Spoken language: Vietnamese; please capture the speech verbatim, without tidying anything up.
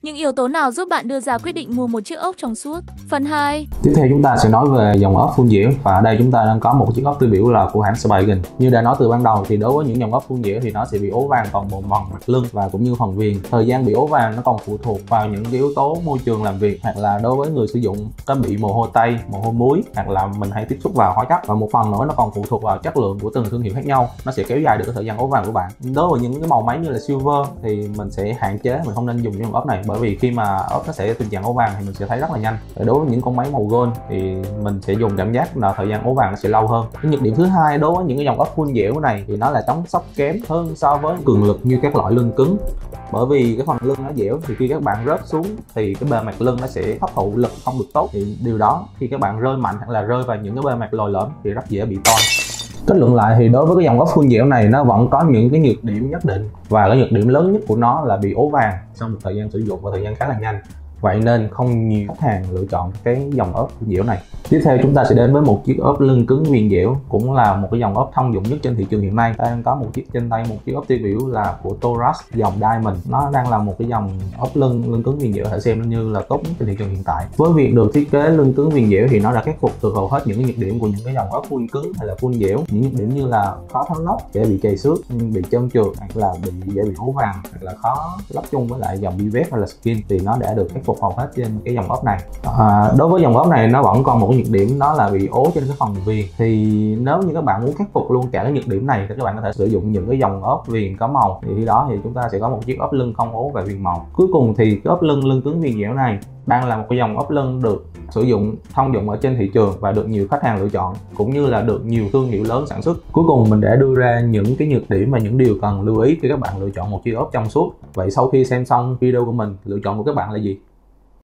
Những yếu tố nào giúp bạn đưa ra quyết định mua một chiếc ốp trong suốt? Phần hai. Tiếp theo chúng ta sẽ nói về dòng ốp phun dẻo, và ở đây chúng ta đang có một chiếc ốp tiêu biểu là của hãng Spigen. Như đã nói từ ban đầu thì đối với những dòng ốp phun dẻo thì nó sẽ bị ố vàng toàn bộ phần mặt lưng và cũng như phần viền. Thời gian bị ố vàng nó còn phụ thuộc vào những cái yếu tố môi trường làm việc, hoặc là đối với người sử dụng có bị mồ hôi tay, mồ hôi muối, hoặc là mình hay tiếp xúc vào hóa chất, và một phần nữa nó còn phụ thuộc vào chất lượng của từng thương hiệu khác nhau, nó sẽ kéo dài được thời gian ố vàng của bạn. Đối với những cái màu máy như là silver thì mình sẽ hạn chế, mình không nên dùng những dòng ốp này, bởi vì khi mà ốp nó sẽ tình trạng ố vàng thì mình sẽ thấy rất là nhanh. Đối với những con máy màu gold thì mình sẽ dùng cảm giác là thời gian ố vàng nó sẽ lâu hơn. Cái nhược điểm thứ hai đối với những cái dòng ốp phun dẻo này thì nó là chống sốc kém hơn so với cường lực như các loại lưng cứng, bởi vì cái phần lưng nó dẻo thì khi các bạn rớt xuống thì cái bề mặt lưng nó sẽ hấp thụ lực không được tốt, thì điều đó khi các bạn rơi mạnh hoặc là rơi vào những cái bề mặt lồi lõm thì rất dễ bị toi. Kết luận lại thì đối với cái dòng ốp phun dẻo này nó vẫn có những cái nhược điểm nhất định, và cái nhược điểm lớn nhất của nó là bị ố vàng sau một thời gian sử dụng và thời gian khá là nhanh. Vậy nên không nhiều khách hàng lựa chọn cái dòng ốp phun dẻo này. Tiếp theo chúng ta sẽ đến với một chiếc ốp lưng cứng viền dẻo, cũng là một cái dòng ốp thông dụng nhất trên thị trường hiện nay. Ta đang có một chiếc trên tay, một chiếc ốp tiêu biểu là của Toras dòng Diamond. Nó đang là một cái dòng ốp lưng lưng cứng viền dẻo, thể xem như là tốt nhất trên thị trường hiện tại. Với việc được thiết kế lưng cứng viền dẻo thì nó đã khắc phục từ hầu hết những cái nhược điểm của những cái dòng ốp phun cứng hay là phun dẻo. Những nhược điểm như là khó thấm lắp, dễ bị chày xước, bị trơn trượt, hoặc là bị dễ bị ố vàng, hoặc là khó lắp chung với lại dòng Bivet hay là Skin thì nó đã được khắc phục hầu hết trên cái dòng ốp này. À, đối với dòng ốp này nó vẫn còn một cái nhược điểm, đó là bị ố trên cái phần viền. Thì nếu như các bạn muốn khắc phục luôn cả cái nhược điểm này thì các bạn có thể sử dụng những cái dòng ốp viền có màu, thì khi đó thì chúng ta sẽ có một chiếc ốp lưng không ố và viền màu. Cuối cùng thì cái ốp lưng lưng cứng viền dẻo này đang là một cái dòng ốp lưng được sử dụng thông dụng ở trên thị trường và được nhiều khách hàng lựa chọn, cũng như là được nhiều thương hiệu lớn sản xuất. Cuối cùng mình đã đưa ra những cái nhược điểm và những điều cần lưu ý khi các bạn lựa chọn một chiếc ốp trong suốt. Vậy sau khi xem xong video của mình, lựa chọn của các bạn là gì?